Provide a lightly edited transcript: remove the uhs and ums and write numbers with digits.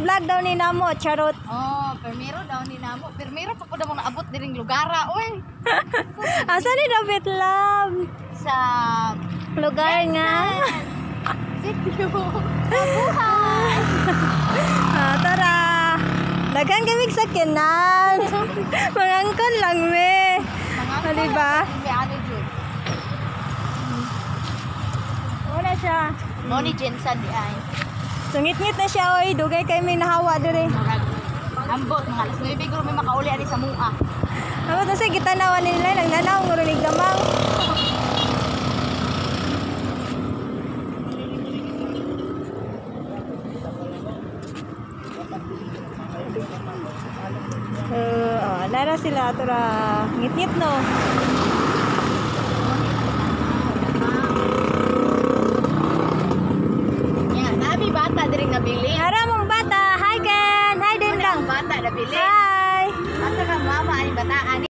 Next vlog daw ni namo, charot. Oh, permiro daw ni namo. Permiro pa ko daw naabot diring lugara, oy. Asa ni David Love? Sa Lugar nga. sitio. Buhay. Tara. Daghang kami sa kinan. Mangangkon lang me. Mga Diba? May ano jud. Wala siya. Mo ni Jensen di ay. Sungit-ngit na siya oy, dugay kay may nahawa dire. Ambot mga alas 9 guro may makauli ani sa mua. Ako to sa gitanawan nila nagnanaw ngurunig gamang. Lara sila tura ngit-ngit no. Yan, nabi bata diring nabili. Ara mong bata, hi Ken, hi din lang. Bata nabili. Hi. Asa ka mama ani bataan.